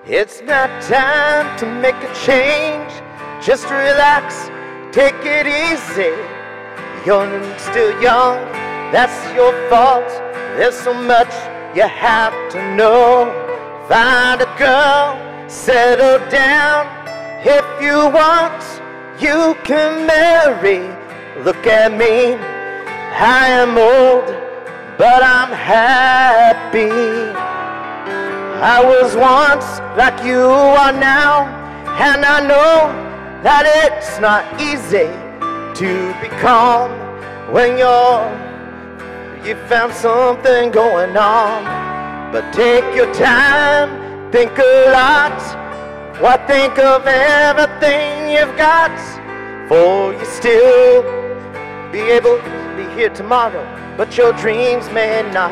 It's not time to make a change. Just relax, take it easy. You're still young, that's your fault. There's so much you have to know. Find a girl, settle down. If you want, you can marry. Look at me, I am old, but I'm happy. I was once like you are now, and I know that it's not easy to be calm when you found something going on. But take your time, think a lot. Why think of everything you've got? For you still be able to be here tomorrow, but your dreams may not.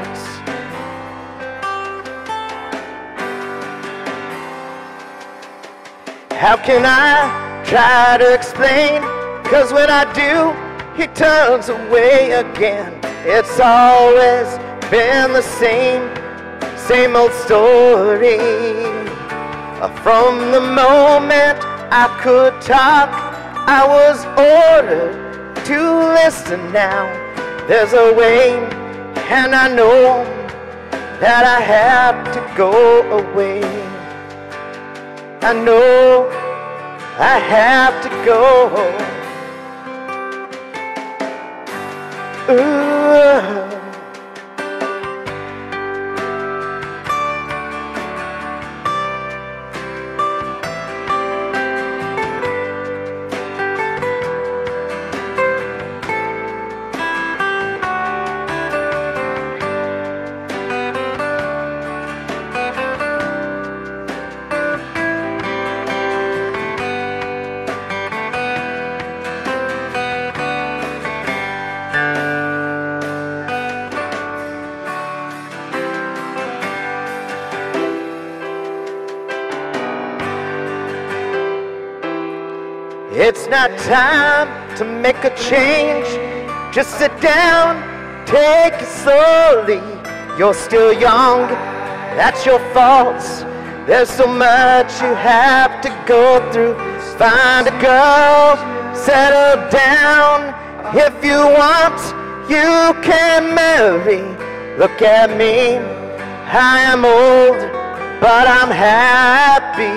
How can I try to explain? 'Cause when I do, he turns away again. It's always been the same old story. From the moment I could talk, I was ordered to listen now. There's a way, and I know that I have to go away. I know I have to go. Ooh. It's not time to make a change. Just sit down, take it slowly. You're still young, that's your fault. There's so much you have to go through. Find a girl, settle down. If you want, you can marry. Look at me, I am old, but I'm happy.